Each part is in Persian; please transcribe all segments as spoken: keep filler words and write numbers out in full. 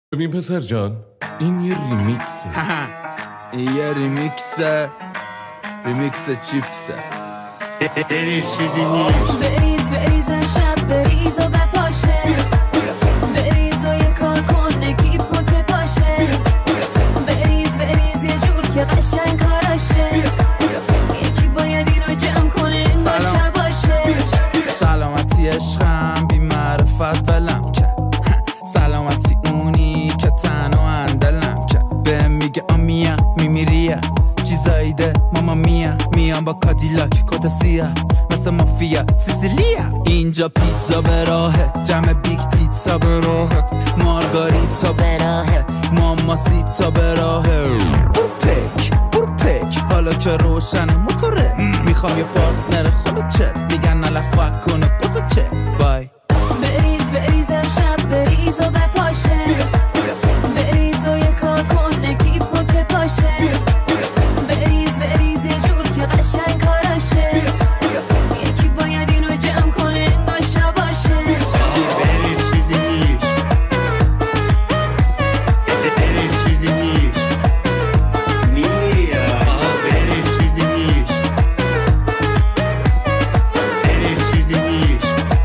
ببین پسر جان این یه ریمیکسه. این یه ریمیکسه، ریمیکس چیپسه. بریز بریز امشب بریز و بپاشه، بریز و یه کار کن نگیب که پاشه، بریز بریز یه جور که قشنگ کاراشه، یکی باید این رو جمع کنه این باشه باشه. سلامتی عشقم بی معرفت بلم کرد، سلامتی اونی که تنها اندلم کرد. به میگه آمیا میمیریه چیزایی ده ماما میا، میام با کادیلاک کت سیاه مثل مافیا سیسیلیا. اینجا پیتزا به راهه، جمع بیگ تیتزا به راهه، مارگاریتا به راهه، ماماسیتا به راهه. برو پک برو پک حالا که روشن موتوره، میخوام یه پارتنر خودت چه میگن نلفق کنه بزا چه بای. بریز بریز امشب بریز و بپاشه، بریز و یه کار کن نگیب که پاشه، بریز بریز یه جور که قشنگ کاراشه، یکی باید اینو جمع کنه انگار شب باشه. بریز فیدنیش بریز فیدنیش میمیریا، بریز فیدنیش بریز فیدنیش.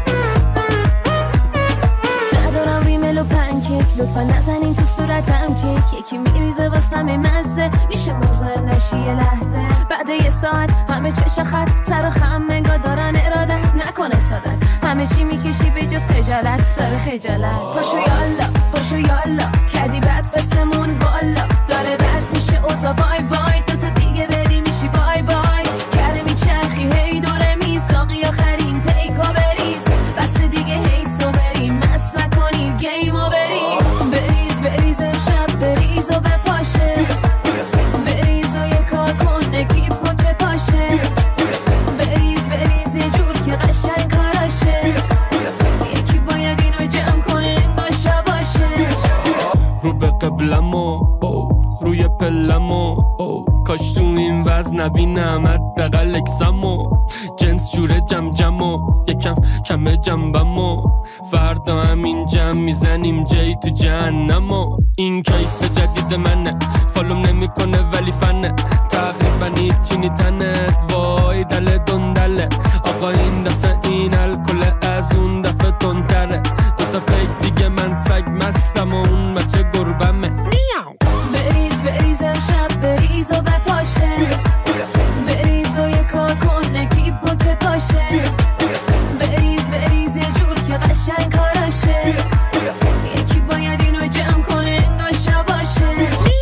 ندارم ریمل و پنکیک، لطفا نزنین تو صورتم کیک، یکی میریزه واسم مزه میشه مزاحم نشی یه لحظه. بعد یه ساعت همه چش خط سر و خم منگا دارن ارادت نکنه سادت، همه چی میکشی به جز خجالت داره خجالت. پاشو یالا پاشو یالا کردی بد فسمون والا، داره بد میشه اوزا وای وای، دوتا دیگه بری میشی بای بای. کرده میچرخی هی دوره میساقی آخرین پیکا بریز، بس دیگه هی سو بریم مست نکنید گیمو بریم. بریز بریز امشب بریز و بپاشه، بریز و یه کار کن نگیب که پاشه، بریز بریز یه جور که قشنگ کاراشه، یکی باید اینو جمع کنه انگار شب باشه. رو به قبلمو روی پلمو، کاش تو این وزن نبینم حداقل اکسمو، جنس جوره جم جمو یکم کمه جنبمو، فردا همین جمع میزنیم جای تو جهنمو. این کیس جدید منه فالوم نمیکنه ولی فنه، تقریبا هیچی نیتنت وای دل دندله. آقا این دفعه این الکل از اون دفعه تندتره، دوتا پیک دیگه من سگ مستم و اون بچه گربمه. بریز بریز امشب بریز و بپاشه، بریز و یه کار کن نگیب که پاشه، بریز بریز یه جور که قشنگ کاراشه، یکی باید اینو جمع کنه انگار شب باشه.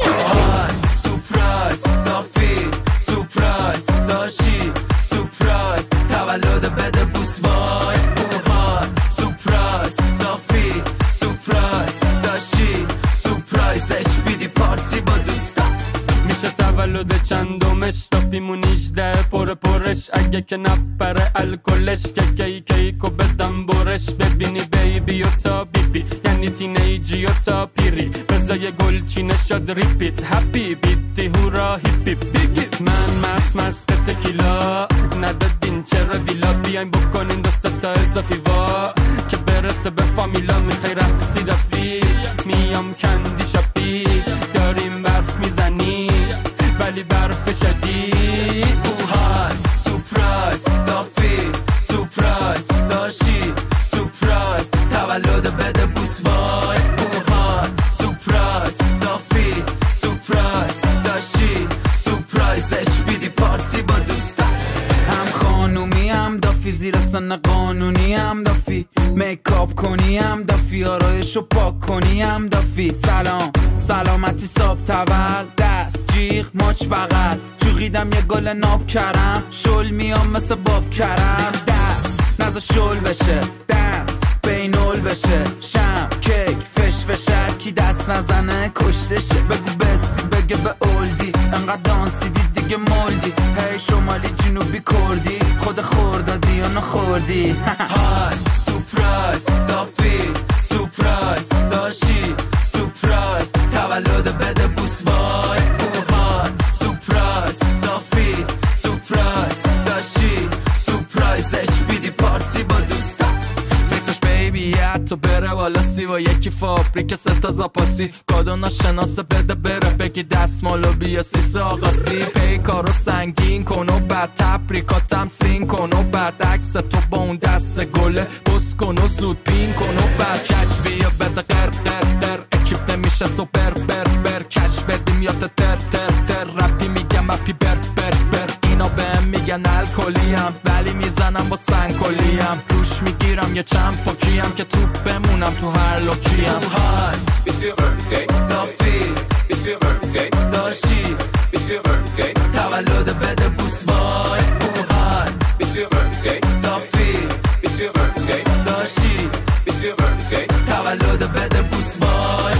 سورپرایز دافی سورپرایز داشی سورپرایز تولد بده بوس وای اوهای. سورپرایز دافی سورپرایز داشی سورپرایز اچ بی دی پارتی با دوستا. میشه تولد چندمش دافیمون هجده پر پرش، اگه که نپره الکلش که کی کیکو بدم برش. ببینی بیبی و تا بیبی یعنی تینیجی و تا پیری، بزای گل چی نشد ریپیت هپی بیتی هورا هیپی بیگی. من مست مست تکیلا ندادین چرا ویلا، بیاین بکنین دست تا اضافی وا که برسه به فامیلا. میخوای رقصی دافی میام کندی شاپی، داریم برف میزنی ولی برف شدید. اوهای سورپرایز دافی سورپرایز داشی سورپرایز تولد بده بوس وای اوهای. سورپرایز دافی سورپرایز داشی سورپرایز اچ بی دی پارتی با دوستا. هم خانومی هم دافی، زیر سن قانونی هم دافی، میکاپ کنی هم دافی، آرایشو پاک کنی هم دافی. سلام سلامتی صاحب تول دست جیغ ماچ بغل، چوغیدم یه گل ناب کرم شل میام مثل باب کرم. دست نزا شل بشه دنس بینول بشه، شم کیک فش فشر کی دست نزنه کشتشه. بگو بستی بگه به اولدی انقدر دانسیدی دیگه مولدی، هی شمالی جنوبی کردی خود خوردادی یا نخوردی. های سورپرایز دافی سورپرایز داشی سورپرایز تولد بده بوس وای اوهای. سورپرایز دافی سورپرایز داشی سورپرایز اچ بی دی پارتی با دوستا. فیسش بیبی حتی بره بالا سی پاسی و یکی فابریک ستا زاپاسی کادو ناشناسه بده بره بگی دستمالو بیا سیسه آقاسی پی کارو سنگین کن و بعد تبریکاتم سین کن و بعد عکس تو با اون دست گله بس کن و زود بین کن و بعد کچ بیا بده قر قر قر اکیپ نمیشه سوپر بر بر کش بدیم یا تر تر تر رپی میگم اپی بر بر بر اینا بهم میگن الکلیم ولی میزنم با سنگکلیم روش میگیرم یه چند پاکیم که توپ بمونم تو هر لوکیم اوهان It's your birthday. دافی It's your birthday. داشی It's your birthday. تولد بده بوس وای اوهان It's your birthday. دافی It's your birthday. داشی It's your birthday. تولد بده بوس وای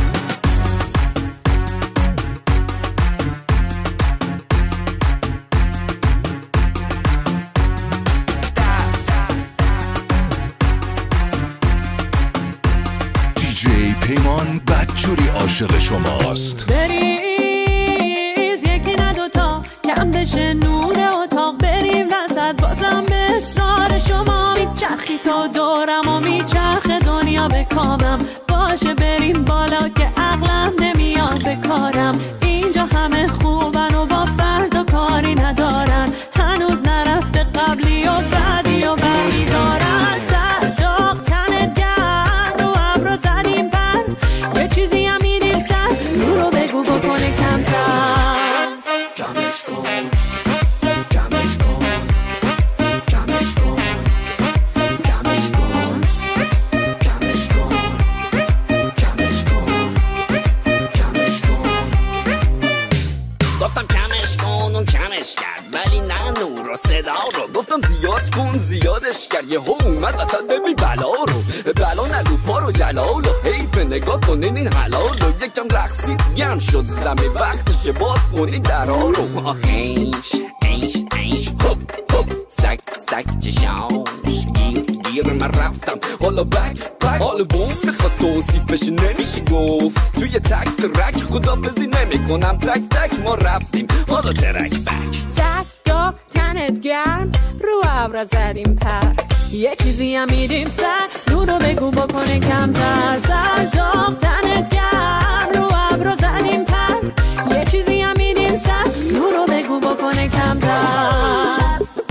دیجی پیمان بدجوری عاشق شماست. بریز یکی نه دوتا کم بشه نور اتاق بریم وسط بازم به اصرار شما میچرخی تا دورم و میچرخه دنیا به کامم باشه بریم بالا که عقلم نمیاد به کارم اینجا همه خوبن و با فردا کاری ندارن هنوز نرفته قبلی و بعدی و بعدی دارن صداق تنت گرم رو ابرو زدیم پر یه چیزی هم میدیم سر نورو بگو بکنه کمتر جمعش کن جمعش کن جمعش کن جمعش کن جمعش کن جمعش کن جمعش کن گفتم کمش کن اون کمش کرد ولی نه نور و صدا رو گفتم زیاد کن زیادش کرد یه ها اومد وسط ببین بلا رو بلا نگو پا رو جلال و حیف نگاه کنین این حلال و یکم رقصید گم شد زمین وقتشه باز کنی درها رو اینش اینش اینش هپ هپ سک سک چشاش گیر گیر من رفتم حالا بک بک حالا بوم میخواد توصیفش نمیشه گفت توی تک ترک خدافزی نمی کنم تک تک ما رفتیم حالا ترک بک صداق تنت گرم رو ابرا زدیم پر یه چیزی هم میدیم سر نورو بگو بکنه کمتر صداق تنت گرم رو ابرا زدیم پر یه چیزی هم میدیم سر نورو بگو بکنه کمتر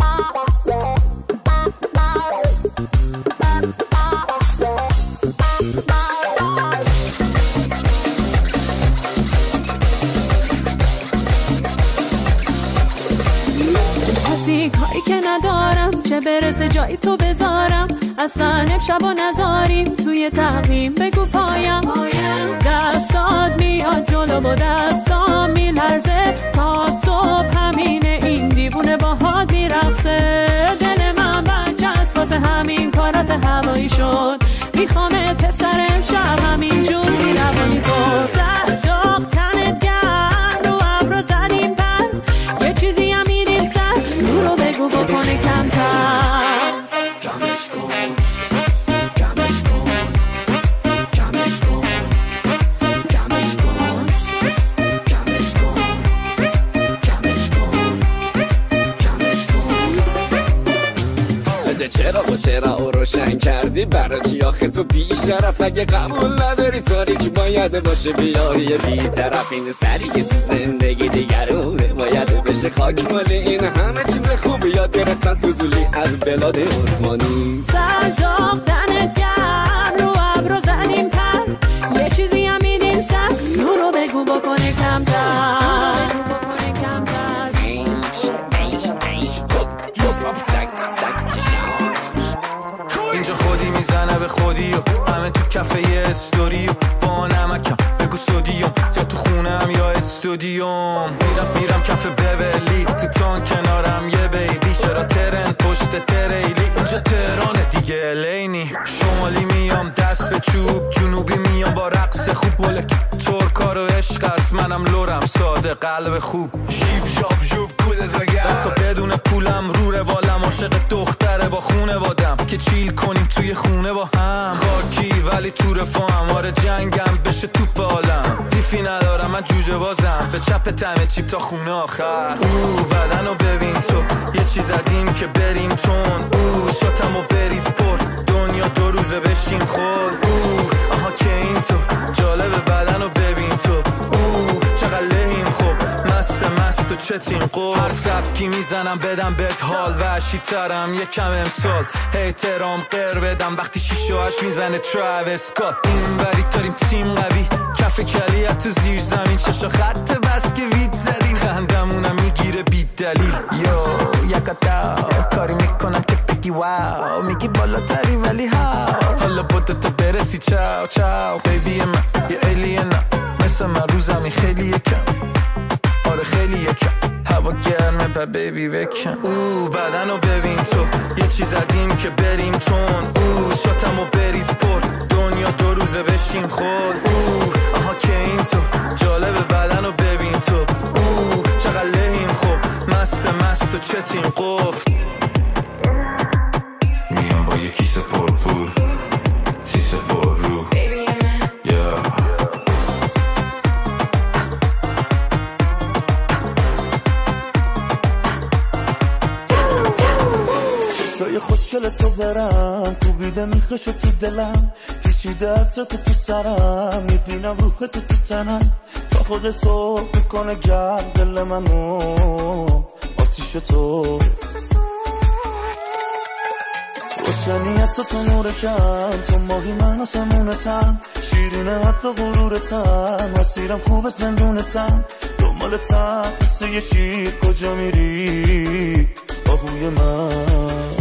کسی کاری که ندارم چه برسه جایی تو بذارم اصلا امشب و نذاریم توی تقویم بگو پایم دستات میاد جلو با دستام میلرزه تا صبح همینه این دیوونه باهات میرقصه دل من برچسب واسه همین کارات هوایی شد میخوامت پسر امشب همین جور میروانی تو صداق تنت گرم رو ابرو زدیم پر یه چیزی هم میدیم سر نورو بگو بکنه کمتر جمعش کن جمعش کن جمعش کن جمعش کن جمعش کن جمعش کن جمعش کن بده چرا و چرا او روشن کردی برای چی آخه تو بیشرف اگه قبول نداری تاریک باید باشه بیاری بیطرف این سری که تو زندگی دیگرونه باید بشه خاک مالی این همه چیز خوبی یاد گرفتن فضولی از بلاد عثمانی صداق تنت گرم رو ابرو زدیم پر یه چیزی هم میدیم سر نورو بگو بکنه کمتر بکنه کمتر اینش اینش اینش هپ هپ سک سک چشام اینجا خودی میزنه به خودی و همه تو کفه استوری و با نمکم بگو سودیوم یا تو خونم یا استودیوم میرم میرم کف بولی تو تان کنارم یه بیبی چرا ترن پشت تریلی اینجا تهرانه دیگه لینی شمالی میام دست به چوب جنوبی میام با رقص خوب ولک ترکا رو عشق است منم لورم ساده قلب خوب شیب شاب جوب کودزاگر تا بدون پولم رو روالم عاشق دختره با خونه وادم که چیل کنیم توی خونه با هم خاکی ولی تو رفاهم آره جنگم بشه توپ عالم بیفی ندارم من جوجه بازم به چپ تمه چیپ تا خونه آخر. او بدنو ببین تو یه چیز زدیم که بریم تون. او شاتمو بریز پر دنیا دو روزه بشین خور. او آها که این تو جالب بدنو ببین تو. او چقدر لحیم خوب مست مست و چتین قول. هر سبکی میزنم بدم بهت حال وحشی ترم یکم امسال. احترام قر بدم وقتی شیشه هاش میزنه تراویس اسکات. این وری داریم تیم قوی کف کلیت تو زیر زمین. چشا خط بس که وید زدیم خندمونم میگیره بی دلیل. یو یکتا کاری میکنم که بگی واو میگی بالاتری ولی هاو. حالا بودتا برسی چاو چاو بیبی من یه ایلینم مثل من رو زمین خیلی یکم. آره خیلی یکم هوا گرمه با بیبی بکن. او بدنو ببین تو یه چیز زدیم که بریم تون. او شاتمو بریز پر دنیا دو روزه بشین خور. او آها که این تو جالب بدنو ببین تو. او چقدر لحیم خوب مست مست و چتین قفل. میام با یه کیسه پر پول سیسه پر رو yeah. چشای خوشگل تو برم کوبیده میخشو تو دلم. پیچیده عطر تو تو سرم میبینم روح تو تو تنم. تا خود صبح میکنه گرم دل منو آتیش تو. روشنیت تو تو نور کم تو ماهی من و سمونتم. شیرینه حتی غرورتم مسیرم خوبه زندونتم. دنبالتم مثل یه شیر کجا میری آهوی من.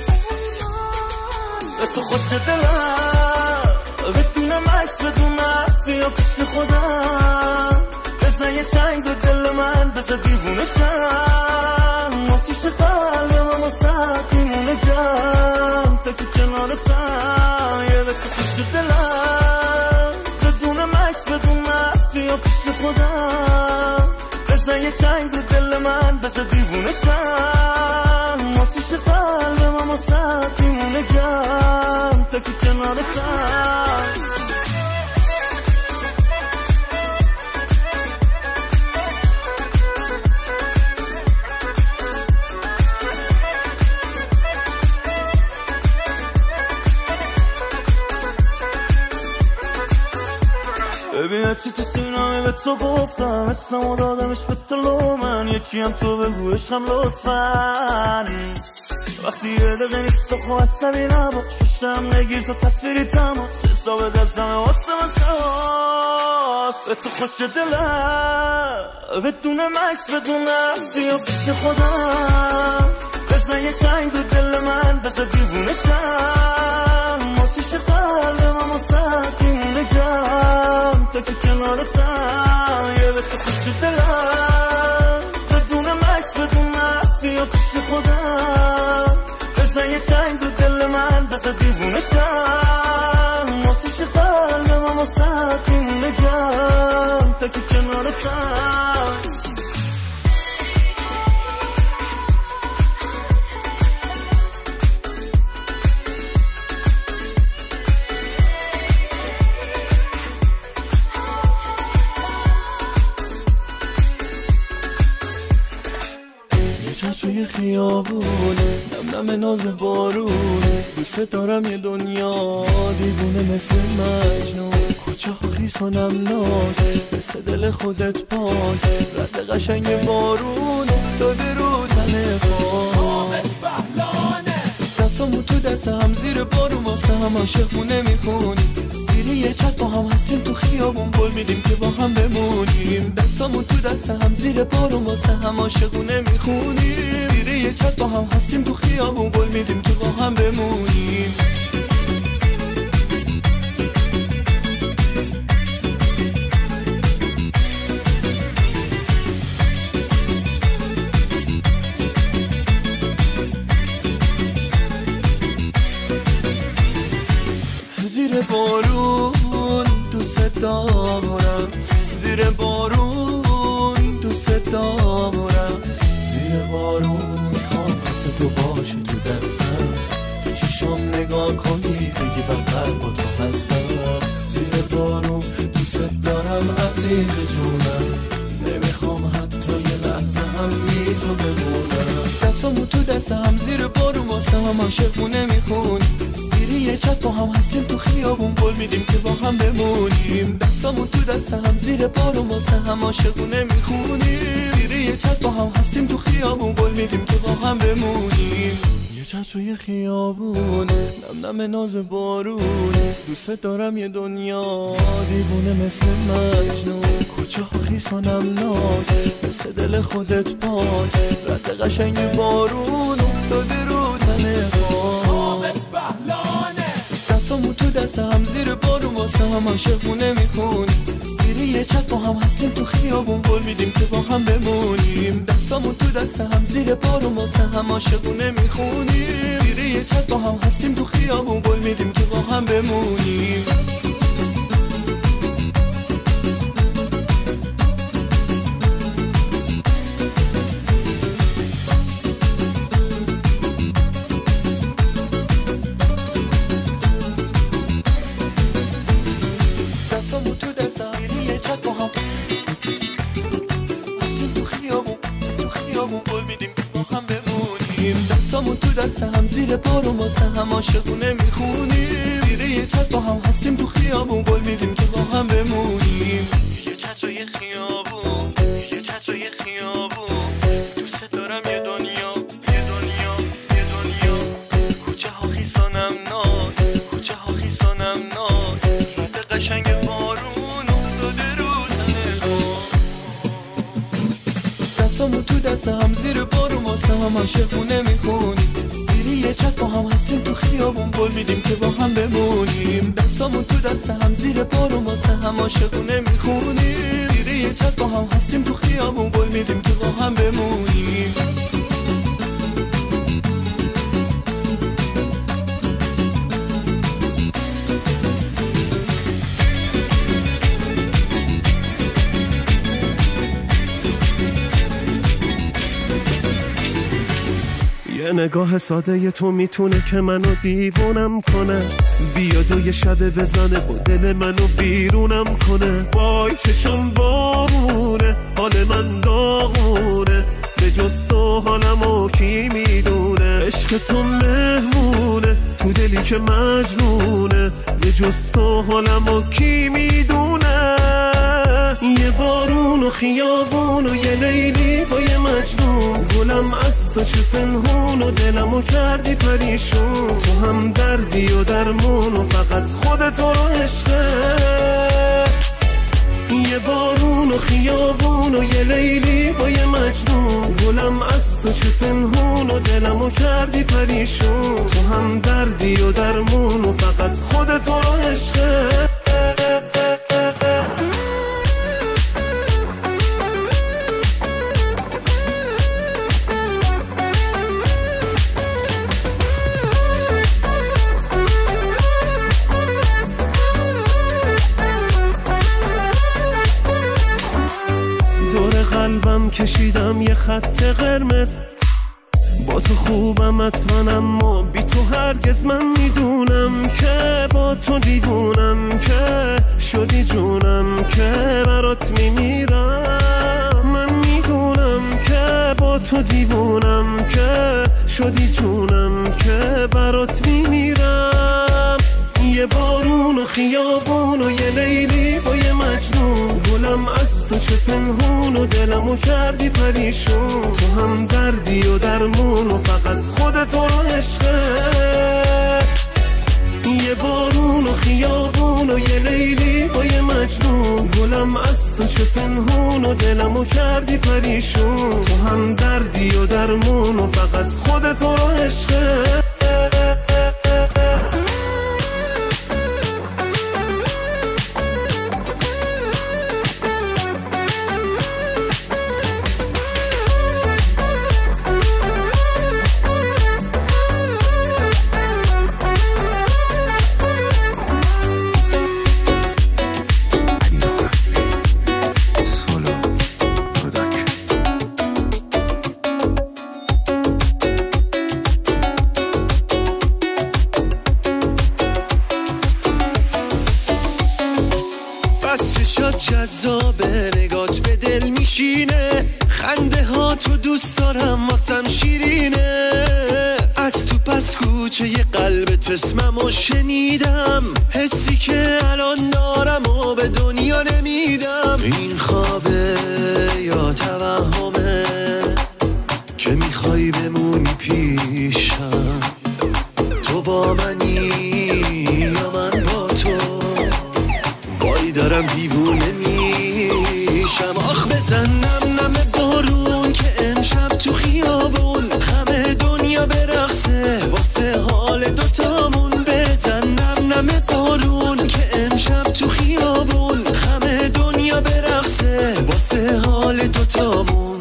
به تو خوش دلم بدونم عکس بدونم بیا پیش خودم. بزن یه چنگ به دل من بزن دیوونه شم. آتیش قلبم اما سخت میمونه جم تا که کنارتم. یه به تو خوش دلم بدونم عکس بدونم بیا پیش خودم. بزن یه چنگ به دل من بزن دیوونه شم. آتیش قلبم اما سخت میمونه جم تا که کنارتم. ببین هرچی تو سینه‌ای به تو گفتم اسمو دادمش به طلو من. یکی هم تو بگو عشقم لطفاً. وقتی یه دقیقه نیست تو خواهد سبی نباش پشتم نگیر تو تصویری تماس. حساب دستم واسه واسه هاست. به تو خوش دلم بدونم عکس بدونم بیا پیش خودم. بزن یه چنگ رو دل من بزن دیوونه شم. آتیش قلبم اما سخت میمونه جم تا که کنارتم. یه به تو خوش دلم بدونم عکس بدونم بیا پیش خودم. بزن یه چنگ رو دل من بزن دیوونه شم. آتیش قلبم اما سخت میمونه جم تا که کنارتم. توی خیابونه نم نم ناز بارونه. دوست دارم یه دنیا دیوونه مثل مجنون. کوچه ها خیس و نمناک مثل دل خودت پاک. رد قشنگ بارون افتاده رو تن خاک. دستامو تو دست هم زیر بارون واسه هم عاشقونه میخونیم. زیر یه چت با هم هستیم تو خیابون بول میدیم که با هم بمونیم. دستامو تو دست هم زیر بارون واسه هم عاشقونه میخونیم. زیر یه چت با هم هستیم تو خیابون بول میدیم که با هم بمونیم. زیر بارون دوست دارم. زیر بارون دوست دارم. زیر بارون میخوام پس تو باشه تو دستم. تو چشام نگاه کنی بگی فقط با تو هستم. زیر بارون دوست دارم عزیز جونم، نمیخوام حتی یه لحظه هم بی تو بمونم. دستامو تو دستم زیر بارون واسه هم عاشقونه میخون، زیر یه چت با هم هستیم تو خیابون قول میدیم که با هم بمونیم. دستامو تو دستم زیر بارون واسه هم عاشقونه میخونیم، زیر یه چت با هم هستیم تو خیابون قول میدیم که با هم بمونیم. یه چت روی خیابون نم نم ناز بارون، دوست دارم یه دنیا دیوونه مثل مجنون، کوچه ها خیس و نمناک مثل دل خودت پاک، رد قشنگ بارون افتاده رو تن خاک. دستامو تو دستم زیر بارون واسه هم عاشقونه میخون، زیر یه چت با هم هستیم تو خیابون قول میدیم که با هم بمونیم. دستامو تو دستم زیر بارون واسه هم عاشقونه میخونیم، زیر یه چت با هم هستیم تو خیابون قول میدیم که با هم بمونیم. دستامو تو دست هم زیر بارون واسه هم عاشقونه میخونیم، زیر یه چت با هم هستیم تو خیابون قول میدیم که با هم بمونیم. یه چت روی خیابون، یه چت روی خیابون، دوست دارم یه دنیا، یه دنیا، یه دنیا، کوچه ها خیس و نمناک، کوچه ها خیس و نمناک، رد قشنگ بارون افتاده رو تن خاک. دستامو تو دست هم زیر بارون واسه هم عاشقونه میخونیم، زیر یه چت با هم هستیم تو خیابون قول میدیم که با هم بمونیم. دستامو تو دست هم زیر بارون واسه هم عاشقونه میخونیم، زیر یه چت با هم هستیم تو خیابون قول میدیم که با هم بمونیم. یه نگاه ساده ی تو میتونه که منو دیوونم کنه، بیاد و یه شب بزنه و دل منو بیرونم کنه. وای چشم بارونه، حال من داغونه، به جز تو حالمو کی میدونه. عشق تو مهمونه تو دلی که مجنونه، به جز تو حالمو کی میدونه. یه بارون و خیابون و یه لیلی با یه مجنون، گلم از تو چه پنهون و دلمو کردی پریشون. تو هم دردی و درمون و فقط خودت رو عشقه. یه بارون و خیابون و یه لیلی با یه مجنون، گلم از تو چه پنهون و دلمو کردی پریشون. تو هم دردی و درمون و فقط خودت رو عشقه. قلبم کشیدم یه خط قرمز، با تو خوبم حتما اما بی تو هرگز. من میدونم که با تو دیوونم، که شدی جونم که برات میمیرم. من میدونم که با تو دیوونم، که شدی جونم که برات میمیرم. یه بارون و خیابون و یه لیلی با یه مجنون، گلم از تو چه پنهون و دلمو کردی پریشون. تو هم دردی و درمون و فقط خودت رو عشقه. یه بارون و خیابون و یه لیلی با یه مجنون، گلم از تو چه پنهون و دلمو کردی پریشون. تو هم دردی و درمون و فقط خودت رو عشقه. عذاب نگات به دل میشینه، خنده ها تو دوست دارم واسم شیرینه. از تو پس کوچه ی قلبت اسممو شنیدم، حسی که الان دارم و به دنیا نمیدم. این خوابه یا توهمه که میخوای بمونی پیشم؟ تو با منی یا من با تو؟ وای دارم دیوونه میشم. آخ بزن نم نم بارون که امشب تو خیابون همه دنیا برقصه واسه حال دوتامون. بزن نم نم بارون که امشب تو خیابون همه دنیا برقصه واسه حال دوتامون.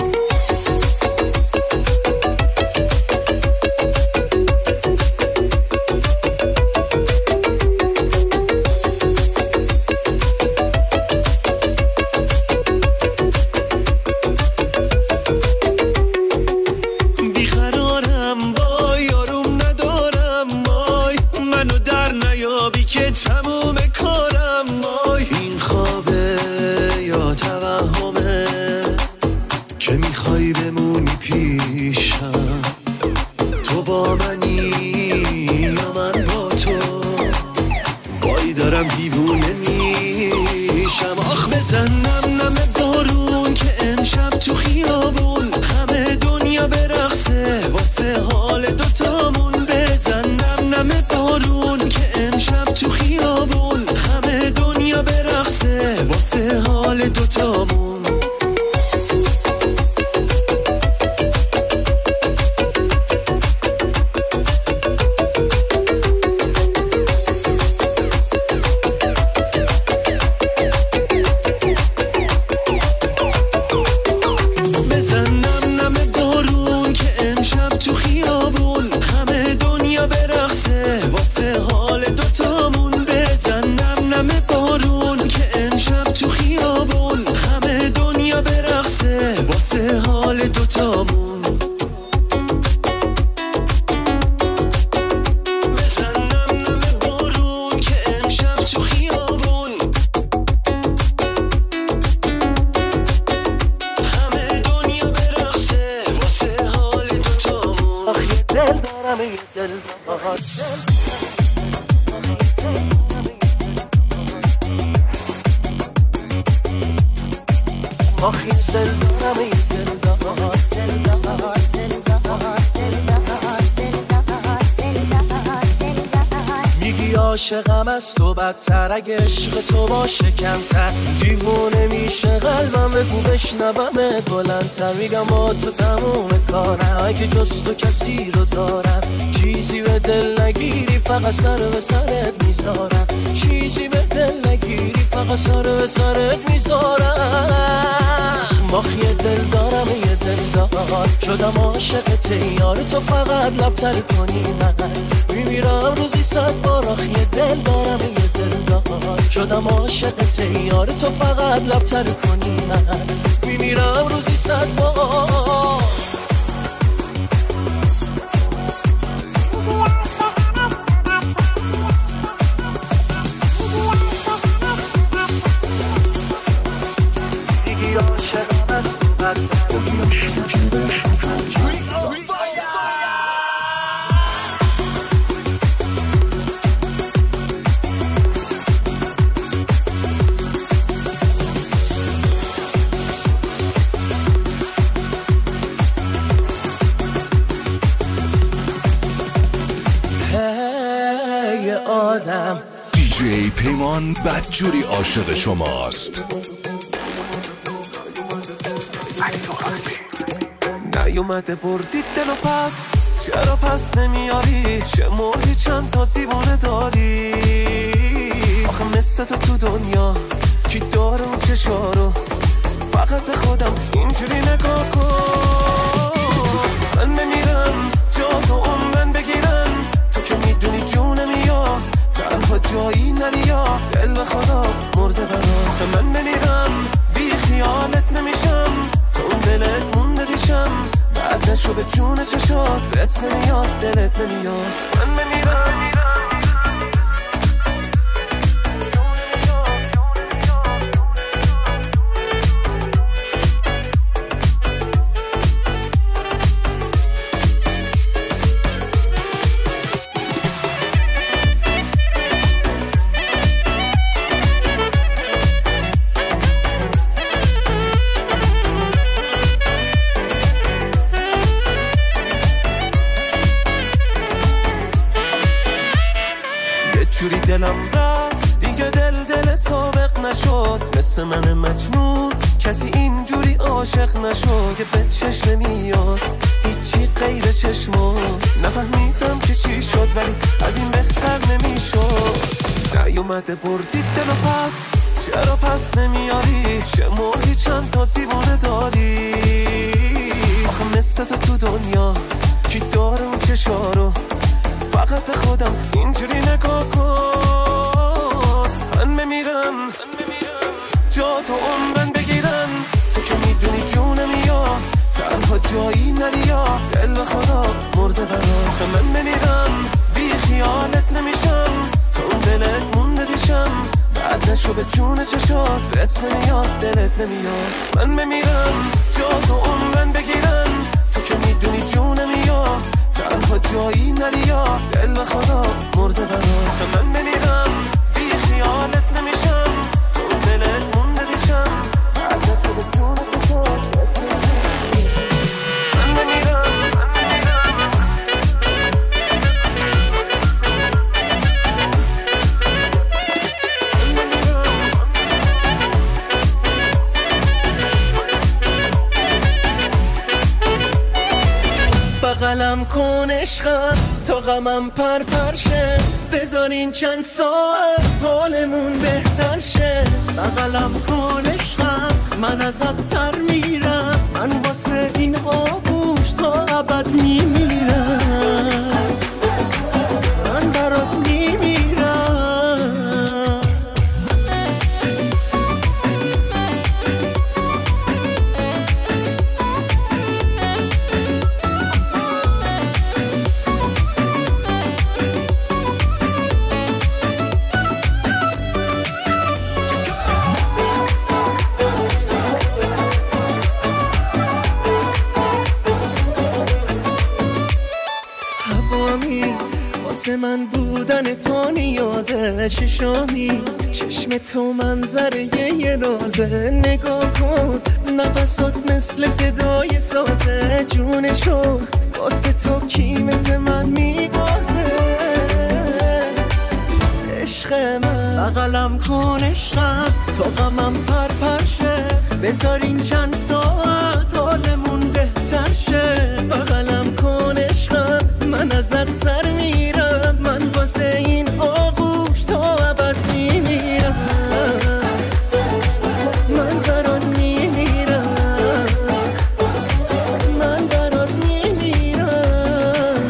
عاشقم از تو بدتر، اگه عشق تو باشه کمتر دیوونه میشه قلبم. بگو بشنومت بلندتر، میگم با تو تموم کارم. اگه جز تو کسی رو دارم چیزی به دل نگیری، فقط سر به سرت میذارم. چیزی به دل نگیری، فقط سر به سرت میذارم. ماخ یه دل دارم یه دل دار، شدم عاشقت یار تو، فقط لبتر کنی من میمیرم روزی صد بار. آخ یه دل دارم یه دل دار، شدم عاشقت یار تو، فقط لبتر کنی من میمیرم روزی صد بار. دیجی پیمان بدجوری عاشق شماست. نیومده بردی دلو پس، چرا پس نمیاری؟ شمردی چند تا دیوانه داری؟ آخه مثل تو تو دنیا کی داره اون چشارو؟ فقط به خودم اینجوری نگاه کن. من بمیرم جا تو عمرن بگیرن، تو که میدونی جونم یا تنها جایی نریا. دل به خدا مرده برا، من بمیرم بی خیالت نمیشم، تو اون دلت مونده ریشم. بعد نشو به جون چشات، رت نمیاد دلت نمیاد. من بمیرم واسه من مجنون کسی اینجوری عاشق نشد که به چشم نمیاد هیچی غیر چشمات. نفهمیدم که چی شد ولی از این بهتر نمیشد. نیومده بردی دلو پس چرا پس نمیاری؟ شمردی چند تا دیوانه داری؟ آخه مثل تو تو دنیا کی داره اون چشارو؟ فقط به خودم اینجوری نگاه کن. من بمیرم جا تو عمرن بگیرن تو که میدونی جونم یا تنها جایی نریا دل خدا مرده برا. من بمیرم بی خیالت نمیشم تو اون دلت مونده ریشم بعد نشو به جون چشات بهت نمیاد دلت نمیاد. من بمیرم جا تو عمرن بگیرن تو که میدونی جونم یا تنها جایی نریا دل خدا مرده برا. من بمیرم بی خیالت نمیشم تو اون دلت مونده ریشم بعد نشو به جون چشات بهت نمیاد. من بمیرم بغلم کن عشقم تا غمم پر پرشه بذارین چند ساعت حالمون بهتر شه. بغلم کن عشقم من ازت سر میرم من واسه این آغوش تا ابد میمیرم من برات میمیرم. من بودن تو نیازه چشامی چشم تو منظره یه نازه. نگاه کن نفسات مثل صدای سازه جونشو واسه تو کی مثل من میبازه. عشق من بغلم کن عشقم تا غمم پر پرشه بذارین چند ساعت حالمون بهتر شه. بغلم کن عشقم من ازت سر میرم من واسه این آغوش تا ابد میمیرم من برات میمیرم من برات میمیرم.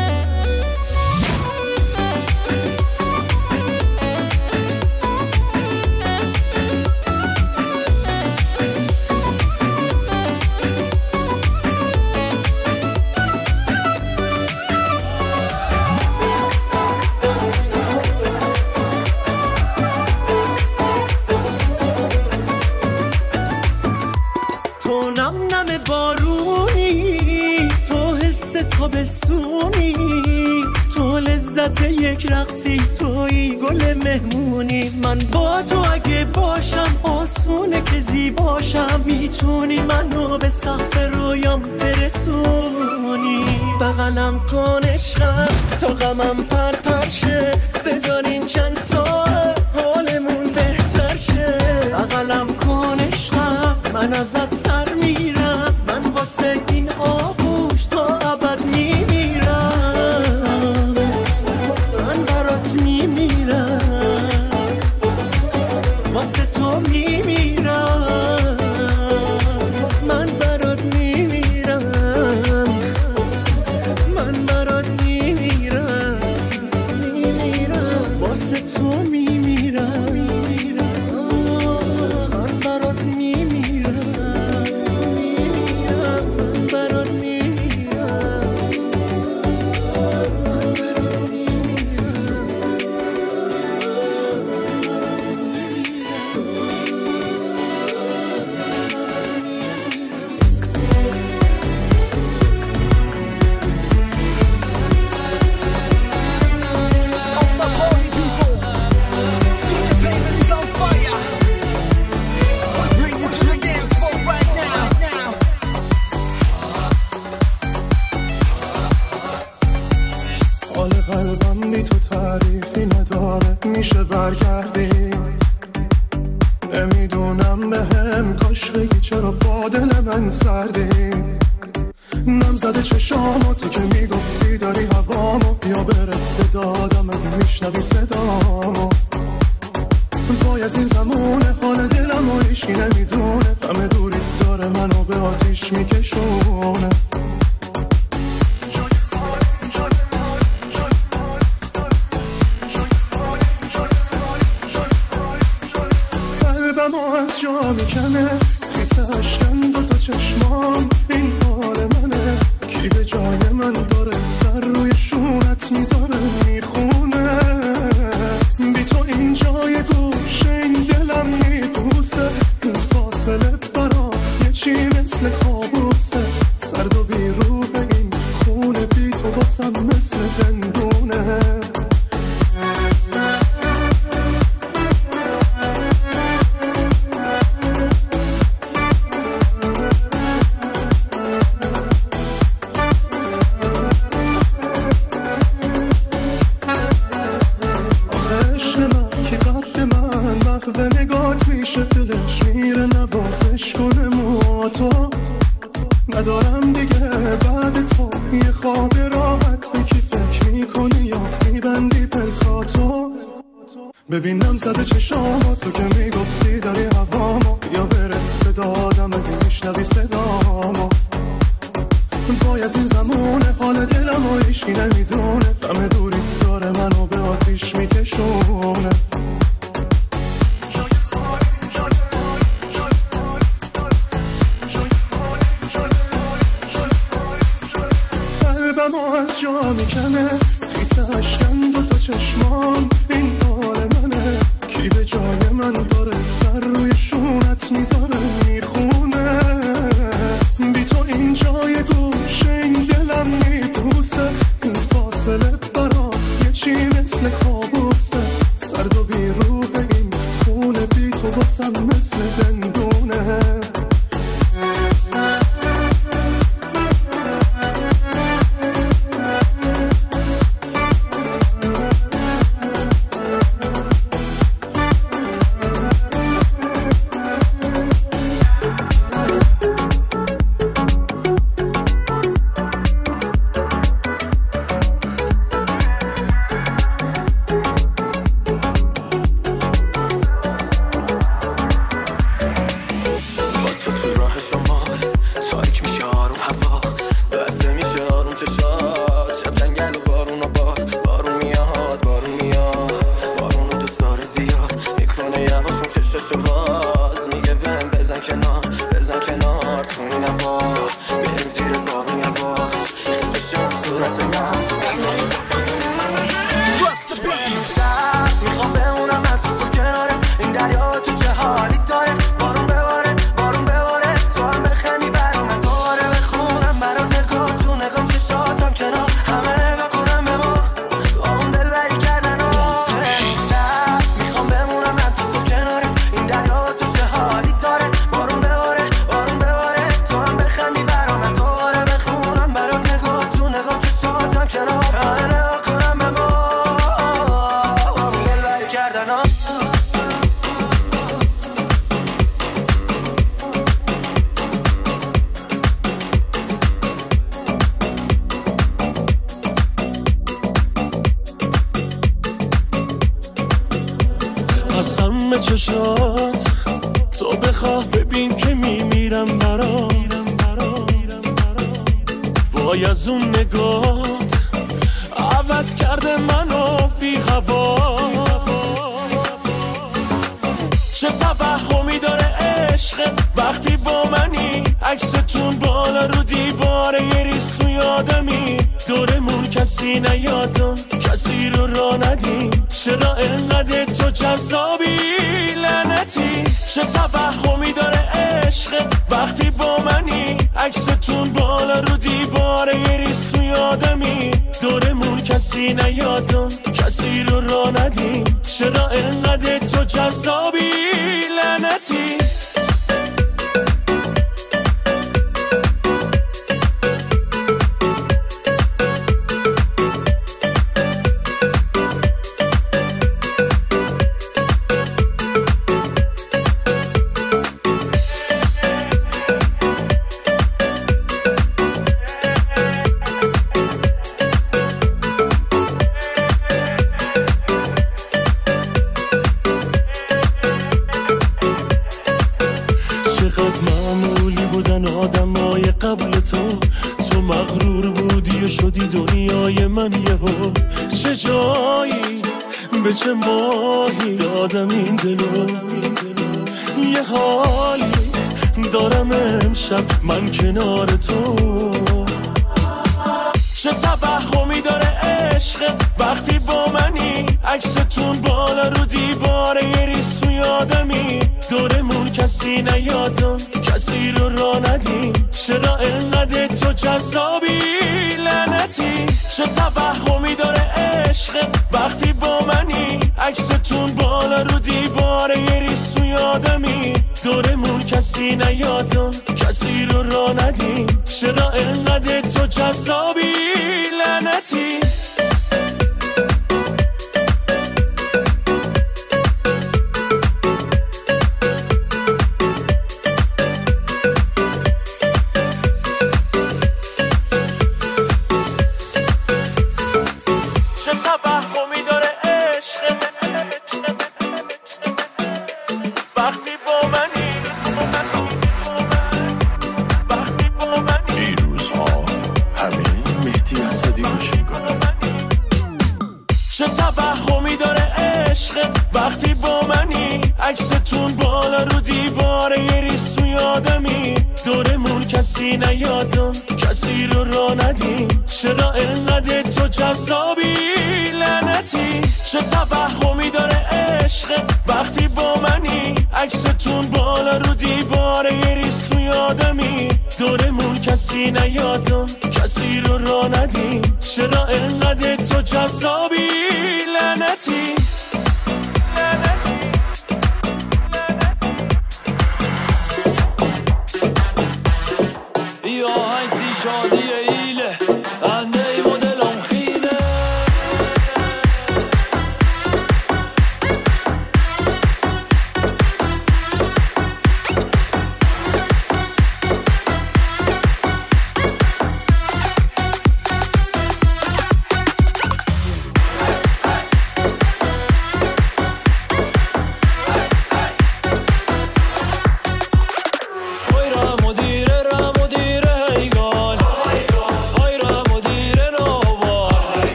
تابستونی تو لذت یک رقصی توی گل مهمونی. من با تو اگه باشم آسونه که زیباشم میتونی منو به سقف رویام برسونی. بغلم کن عشقم تا غمم پر پرشه بذارین چند ساعت حالمون بهتر شه. بغلم کن عشقم من ازت سر میرم من واسه این آغوش تا ابد میمیرم من برات میمیرم واسه تو میمیرم من برات میمیرم من برات میمیرم میمیرم واسه تو میمیرم من برات میمیرم میمیرم من برات میشه برگردی نمیدونم جونم بهم کاش بگی چرا با دل من سردی. نم زده چشامو که میگفتی داری هوامو، بیا برس به دادم اگه میشنوی صدامو. وای از این زمونه حال دلمو هیچی نمیدونه، همه دوری داره منو به آتیش میکشونه. قلبمو از جا میکنه خیسه اشکن دو تا چشمام، این حال منه. کی به جای من داره سر روی شونت میذاره میخونه. بی تو این جای گوشه این دلم میبوسه، این فاصله برا یه چی مثل کابوسه. سرد و بی روح این خونه، بی تو واسم مثل زندونه. ندارم دیگه بعد تو یه خواب راحت، یکی فکر میکنی یا میبندی پلکاتو. ببینم زده چشامو تو که میگفتی داری هوامو، یا برس به دادم اگه میشنوی صدامو. وای از این زمونه حال دلمو هیچی نمیدونه، همه دوری داره منو به آتیش میکشونه. قلبمو از جا میکنه خیسه اشکن دو تا چشمام، این حال منه. کی به جای من داره سر روی شونت میذاره میخونه. بی تو این جای گوشه این دلم میبوسه، این فاصله برا یه چی مثل کابوسه. سرد و بی روح این خونه، بی تو واسم مثل زندونه. چشات تو بخواه ببین که میمیرم برات. وای از اون نگات عوض کرده منو بی هوا. چه توهمی داره عشق وقتی با منی، عکستون بالا رو دیواره یه ریسو یادمی. دورمون کسی نیادم کسی رو را ندیم، چرا انقدر تو جذابی لعنتی. چه توهمی داره عشق وقتی با منی، عکستون بالا رو دیواره یه ریسو یادمی. دورمون کسی نیادم کسی رو را ندیم، چرا انقدر تو جذابی لعنتی. چقدر معمولی بودن آدمای قبل تو، تو مغرور بودی و شدی دنیای من یهو. چه جایی به چه ماهی دادم این دلو، یه حالی دارم امشب من کنار تو. چه توهمی داره عشق وقتی با منی، عکستون بالا رو دیواره یه ریسو یادمی، دورمون کسی نیادم کسی رو را ندیم، چرا انقدر تو جذابی لعنتی. چه توهمی داره عشق وقتی با منی، عکستون بالا رو دیواره یه ریسو یادمی، دورمون کسی نیادم کسی رو را ندیم، چرا انقدر تو جذابی لعنتی. وقتی با منی عکستون بالا رو دیواره یه ریسو یادمی، دورمون کسی نیادم کسی رو را ندیم، چرا انقدر تو جذابی لعنتی. چه توهمی داره عشق وقتی با منی، عکستون بالا رو دیواره یه ریسو یادمی، دورمون کسی نیادم کسی رو را ندیم، چرا انقدر تو جذابی لعنتی. یا هنگسی شادی ایله انده ای مدلم خیله.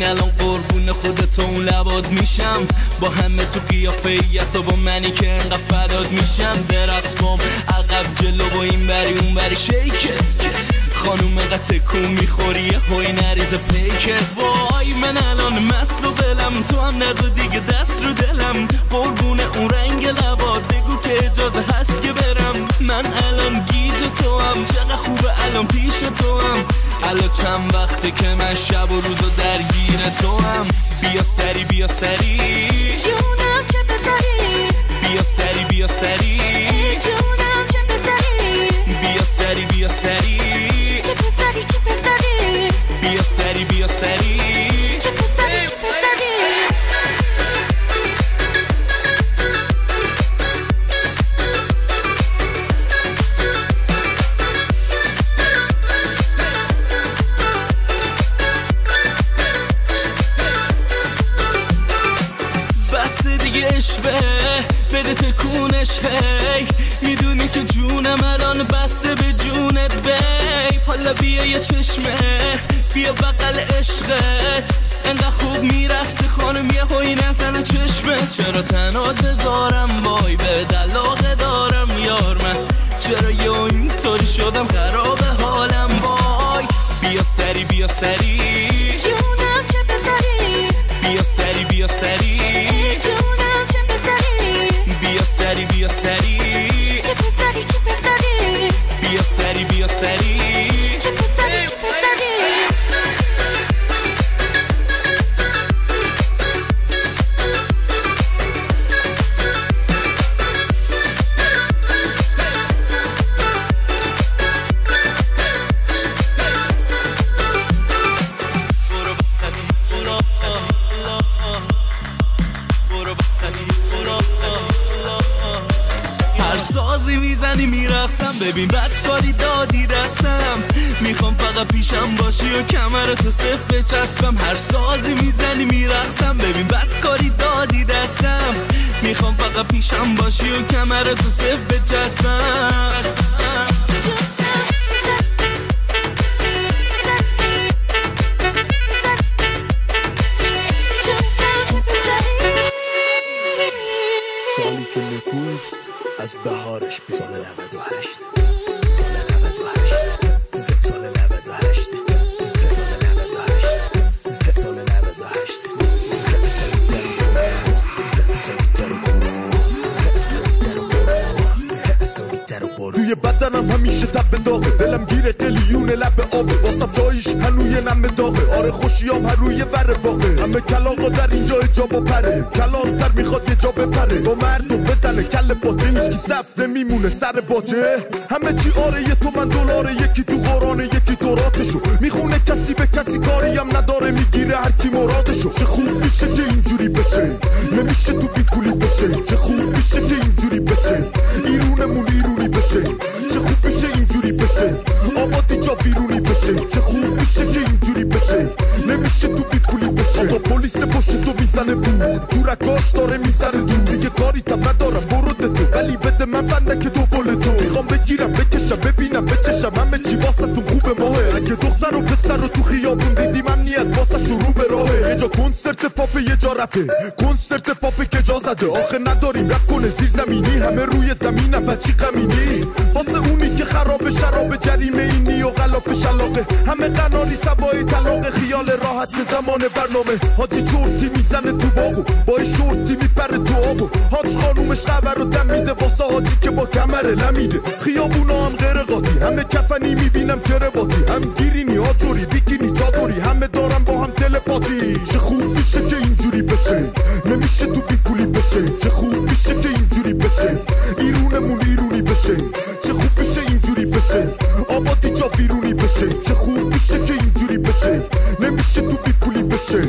ببین الان قربون خودت اون لباد میشم با همه تو قیافه‌ایت و با منی که انقدر فداد میشم برقص بام عقب جلو با این بری اون بری شیکت خانوم قطع کون میخوری هوی نریز پیکت وای من الان مست و بلم تو هم نزو دیگه دست رو دلم قربون اون رنگ لباد بگو که اجازه هست که برم من الان گیج تو هم چقدر خوبه الان پیش تو هم الان چند وقته که من شب و روزو درگیر تو هم بیا سری بیا سری جونم چه بذاری بیا سری بیا سری جونم چه بذاری بیا سری بیا سری چه بذاری چه بذاری بیا سری بیا سری چه بذاری چه بذاری عشقه بده تکونش هی میدونی که جونم الان بسته به جونت بی حالا بیا یه چشمه بیا بغل عشقت انقدر خوب میرقصی خانم یه هوی نزنه چشمه چرا تنات بذارم وای به دلاغه دارم یار من چرا یه اینطوری شدم خراب حالم وای بیا سری بیا سری جونم چه بذاری بیا سری بیا سری جونم چه بذاری بیا سری بیا سری چه بذاری چه بذاری بیا سری بیا سری چه بذاری چه بذاری سازی میزنی میرقصم ببین بدکاری دادی دستم میخوام فقط پیشم باشی و کمرتو صف بچسبم هر سازی میزنی میرقصم ببین بدکاری دادی دستم میخوام فقط پیشم باشی و کمرتو صف بچسبم سالی که نکوست از بهارش به سال نود و هشت سال نود و هشت سال نود و هشت سال نود و هشت سال نود و هشت سالیتر برو سالیتر برو سالیتر برو توی بدنم همیشه تب داغه دلم گیره قلیون لب آبه واسم جایش هنوی نم داغه آره خوشیام هر روی ور باغه همه کلاغا در اینجا جا با پره کلانتر میخواد یه جا بپره با مردم بزنه کل باچه هیچکی صف نمیمونه سر باچه همه چی آره یه تو من دلاره یکی تو قرآنه یکی توراتشو میخونه کسی به کسی کاری هم نداره میگیره هر کی مرادشو چه خوب میشه که اینجوری بشه نمیشه تو بی پولی بشه چه خوب میشه که اینجوری بشه ایرونمون ایرونی بشه چه خوب میشه اینجوری بشه آبادی جا ویرونی بشه چه خوب میشه که اینجوری بشه نمیشه تو بی پولی بشه آقا پلیس پشت تو میزنه بود تو رکاش داره میزنه دور دیگه کاری تم ندارم برو ده تو ولی بده من فنده که تو بل تو میخوام بگیرم بکشم ببینم بچشم همه چی واسه تو خوبه ماهه اگه دختر و پسر رو تو خیابون دیدیم امنیت واسه شروع به راهه یه جا کنسرت پاپ یه جا رپه کنسرت پاپ که جا زده آخه نداریم رپ کنه زیر زمینی همه روی زمینم بچی غمینی واسه اونی که خراب شراب جریمه اینی و غلاف شلاقه همه قناری سوای طلاق خیال راحت زمان برنامه حاجی چورتی میزنه تو باغو با شورتی میپره تو آبو حاج خانومش خبر رو دم میده واسه حاجی که با کمره لمیده خیابونا هم غیر قاطی همه کفنی میبینم کرواتی هم گیرینی آجوری بیکینی چادری همه دارم با هم تلپاتی چه خوب میشه که اینجوری بشه نمیشه تو بی پولی بشه چه خوب میشه که اینجوری بشه ایرونمون ایرونی بشه چه خوب میشه اینجوری بشه آبادی جا ویرونی بشه چه خوب میشه که اینجوری بشه نمیشه تو بی پولی بشه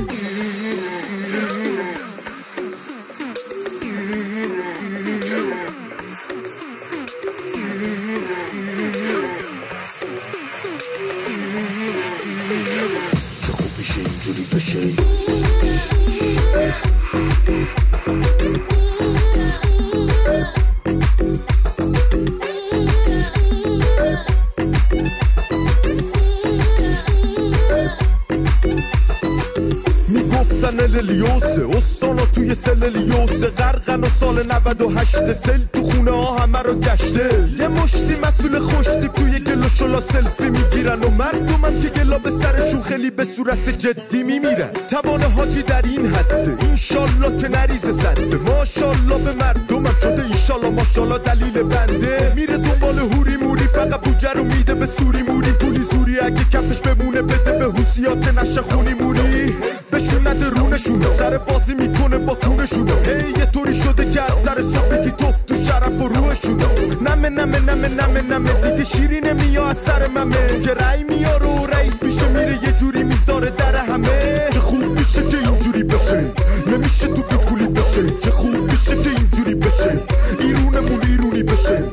توی سللیوس غرقن و سال نود و هشت سل تو خونه ها همه رو گشته یه مشتی مسئول خوشتیب توی گل و شلا سلفی میگیرن و مردمم که گلا به سرشون خیلی به صورت جدی میمیرن توان حاجی در این حده اینشالله که نریزه زده ماشالله به مردمم شده اینشالله ماشالله دلیل بنده میره دنبال هوری موری فقط بوجه رو میده به سوری موری پولی زوری اگه کفش بمونه بده به حوسیات نشه خونی مونی بهشون نده رونشونه سر بازی میکنه با کونشونه هی یه طوری شده که از سر صبح بگی توف تو شرف و روحشونه نمه نمه نمه نمه نمه دیگه شیری نمیاد از سر ممه که رای میاره و رئیس پیشه میره یه جوری میذاره در همه چه خوب میشه که اینجوری بشه نمیشه تو بی پولی بشه چه خوب میشه که اینجوری بشه ایرونمون ایرونی بشه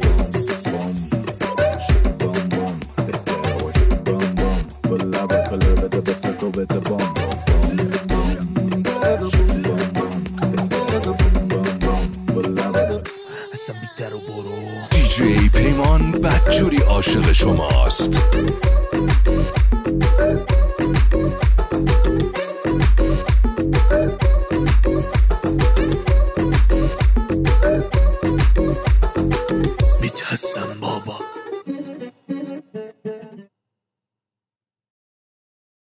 دی جی پیمان بدجوری عاشق شماست.